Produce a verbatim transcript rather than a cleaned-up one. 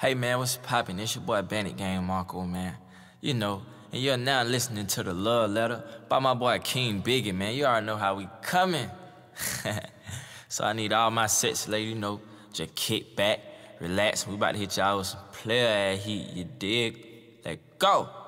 Hey man, what's poppin'? It's your boy Bandit Game Marco, man. You know, and you're now listening to the Love Letter by my boy King Biggie, man. You already know how we coming. So I need all my sets, lady, you know, just kick back, relax. We about to hit y'all with some player ass heat, you dig? Let go.